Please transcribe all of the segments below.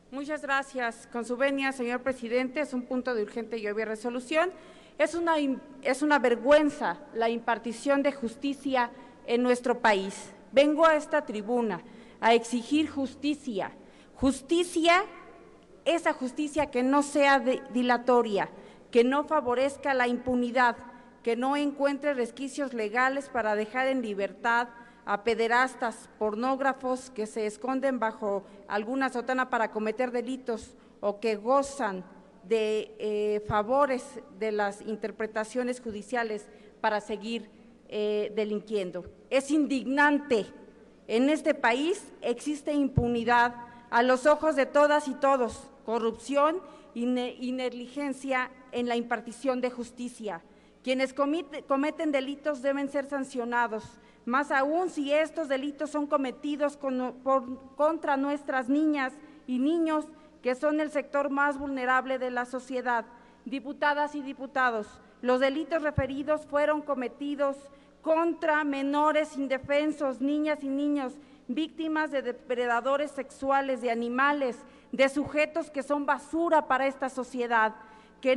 Muchas gracias. Con su venia, señor presidente, es un punto de urgente y obvia resolución. Es una vergüenza la impartición de justicia en nuestro país. Vengo a esta tribuna a exigir justicia, esa justicia que no sea dilatoria, que no favorezca la impunidad, que no encuentre resquicios legales para dejar en libertad a pederastas, pornógrafos que se esconden bajo alguna sotana para cometer delitos o que gozan de favores de las interpretaciones judiciales para seguir delinquiendo. Es indignante. En este país existe impunidad a los ojos de todas y todos, corrupción y negligencia en la impartición de justicia. Quienes cometen delitos deben ser sancionados, más aún si estos delitos son cometidos contra nuestras niñas y niños, que son el sector más vulnerable de la sociedad. Diputadas y diputados, los delitos referidos fueron cometidos contra menores indefensos, niñas y niños, víctimas de depredadores sexuales, de animales, de sujetos que son basura para esta sociedad, que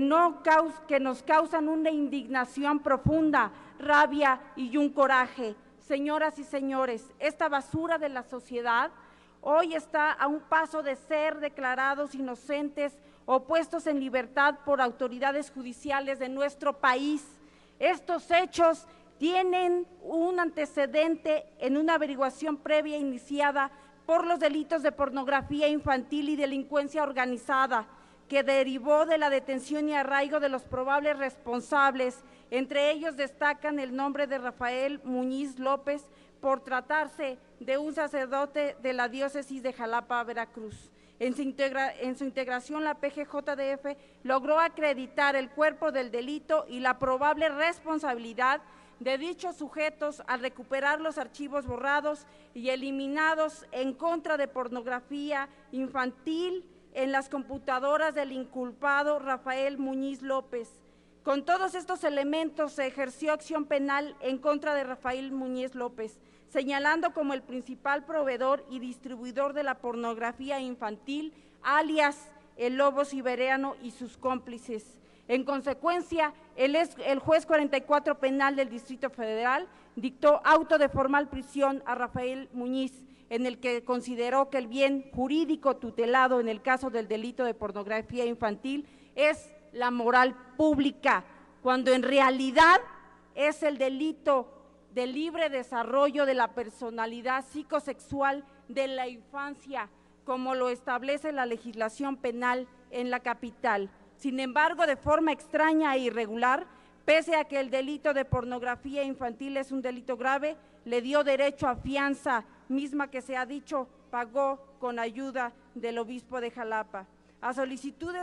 nos causan una indignación profunda, rabia y un coraje. Señoras y señores, esta basura de la sociedad hoy está a un paso de ser declarados inocentes o puestos en libertad por autoridades judiciales de nuestro país. Estos hechos tienen un antecedente en una averiguación previa iniciada por los delitos de pornografía infantil y delincuencia organizada, que derivó de la detención y arraigo de los probables responsables. Entre ellos destacan el nombre de Rafael Muñiz López, por tratarse de un sacerdote de la diócesis de Jalapa, Veracruz. En su integración, la PGJDF logró acreditar el cuerpo del delito y la probable responsabilidad de dichos sujetos al recuperar los archivos borrados y eliminados en contra de pornografía infantil en las computadoras del inculpado Rafael Muñiz López. Con todos estos elementos se ejerció acción penal en contra de Rafael Muñiz López, señalando como el principal proveedor y distribuidor de la pornografía infantil, alias el Lobo Siberiano y sus cómplices. En consecuencia, el juez 44 penal del Distrito Federal dictó auto de formal prisión a Rafael Muñiz, en el que consideró que el bien jurídico tutelado en el caso del delito de pornografía infantil es la moral pública, cuando en realidad es el delito de libre desarrollo de la personalidad psicosexual de la infancia, como lo establece la legislación penal en la capital. Sin embargo, de forma extraña e irregular, pese a que el delito de pornografía infantil es un delito grave, le dio derecho a fianza, misma que se ha dicho pagó con ayuda del obispo de Jalapa. A solicitud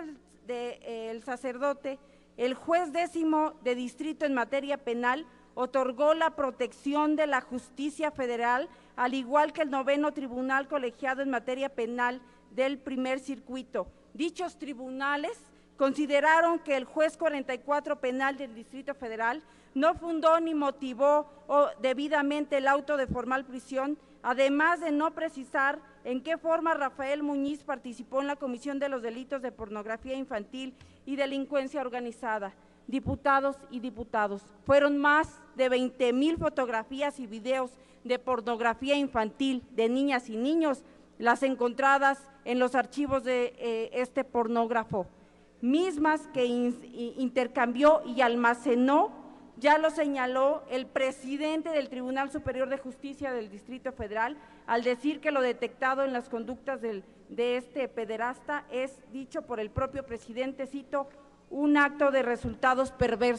del sacerdote, el juez 10º de distrito en materia penal otorgó la protección de la justicia federal, al igual que el 9º tribunal colegiado en materia penal del primer circuito. Dichos tribunales consideraron que el juez 44 penal del Distrito Federal no fundó ni motivó debidamente el auto de formal prisión, además de no precisar en qué forma Rafael Muñiz participó en la comisión de los delitos de pornografía infantil y delincuencia organizada. Diputados y diputados, fueron más de 20,000 fotografías y videos de pornografía infantil de niñas y niños las encontradas en los archivos de este pornógrafo, mismas que intercambió y almacenó, ya lo señaló el presidente del Tribunal Superior de Justicia del Distrito Federal, al decir que lo detectado en las conductas de este pederasta es, dicho por el propio presidente, cito, un acto de resultados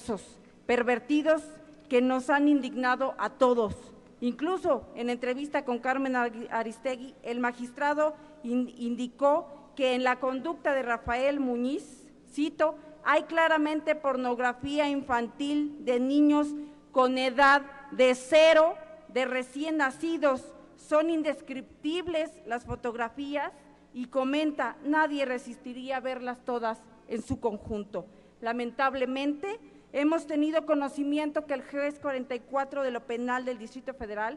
pervertidos que nos han indignado a todos. Incluso en entrevista con Carmen Aristegui, el magistrado indicó que en la conducta de Rafael Muñiz, cito, hay claramente pornografía infantil de niños con edad de 0, de recién nacidos, son indescriptibles las fotografías y comenta, nadie resistiría verlas todas en su conjunto. Lamentablemente, hemos tenido conocimiento que el juez 44 de lo penal del Distrito Federal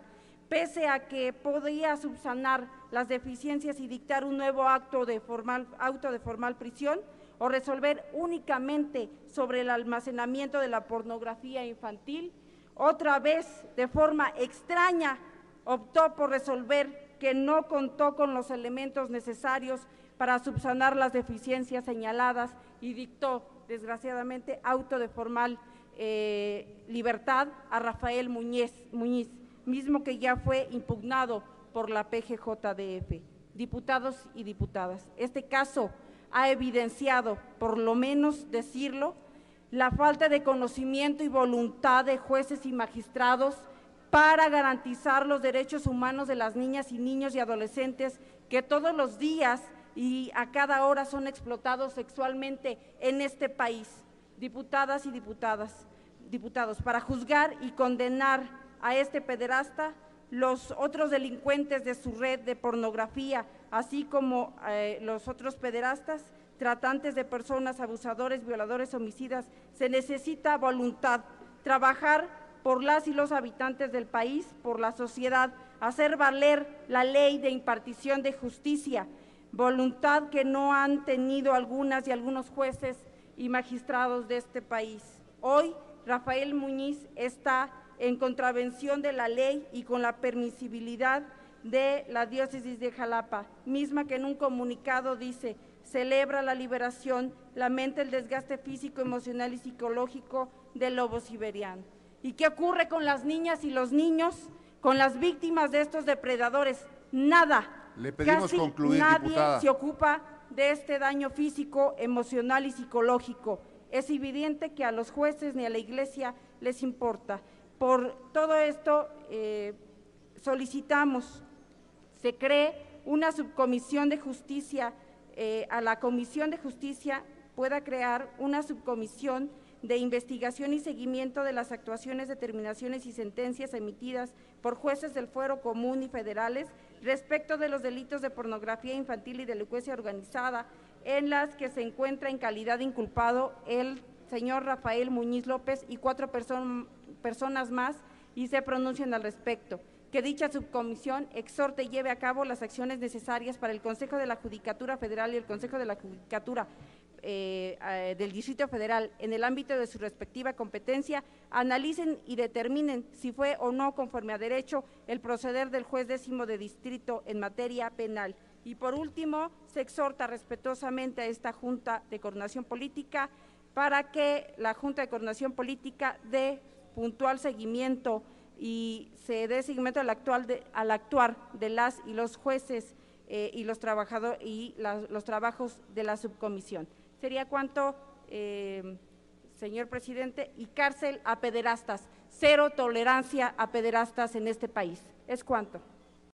pese a que podía subsanar las deficiencias y dictar un nuevo auto de formal prisión, o resolver únicamente sobre el almacenamiento de la pornografía infantil. Otra vez, de forma extraña, optó por resolver que no contó con los elementos necesarios para subsanar las deficiencias señaladas y dictó, desgraciadamente, auto de formal libertad a Rafael Muñiz, mismo que ya fue impugnado por la PGJDF. Diputados y diputadas, este caso ha evidenciado, por lo menos decirlo, la falta de conocimiento y voluntad de jueces y magistrados para garantizar los derechos humanos de las niñas y niños y adolescentes que todos los días y a cada hora son explotados sexualmente en este país. Diputadas y diputados, para juzgar y condenar a este pederasta, los otros delincuentes de su red de pornografía, así como los otros pederastas, tratantes de personas, abusadores, violadores, homicidas, se necesita voluntad, trabajar por las y los habitantes del país, por la sociedad, hacer valer la ley de impartición de justicia, voluntad que no han tenido algunas y algunos jueces y magistrados de este país. Hoy, Rafael Muñiz está en contravención de la ley y con la permisibilidad de la diócesis de Jalapa, misma que en un comunicado dice: celebra la liberación, lamenta el desgaste físico, emocional y psicológico del lobo siberiano. ¿Y qué ocurre con las niñas y los niños, con las víctimas de estos depredadores? Nada. Le pedimos casi concluir, nadie diputada. se ocupa de este daño físico, emocional y psicológico. Es evidente que a los jueces ni a la Iglesia les importa. Por todo esto, solicitamos se cree una subcomisión de justicia, a la Comisión de Justicia pueda crear una subcomisión de investigación y seguimiento de las actuaciones, determinaciones y sentencias emitidas por jueces del Fuero Común y federales respecto de los delitos de pornografía infantil y delincuencia organizada, en las que se encuentra en calidad de inculpado el señor Rafael Muñiz López y 4 personas más, y se pronuncian al respecto. Que dicha subcomisión exhorte y lleve a cabo las acciones necesarias para el Consejo de la Judicatura Federal y el Consejo de la Judicatura del Distrito Federal, en el ámbito de su respectiva competencia, analicen y determinen si fue o no conforme a derecho el proceder del juez 10º de distrito en materia penal. Y por último, se exhorta respetuosamente a esta Junta de Coordinación Política para que la Junta de Coordinación Política dé puntual seguimiento y se dé seguimiento al actuar de las y los jueces y los trabajadores y los trabajos de la subcomisión. Sería cuanto, señor presidente, y cárcel a pederastas, cero tolerancia a pederastas en este país. Es cuanto.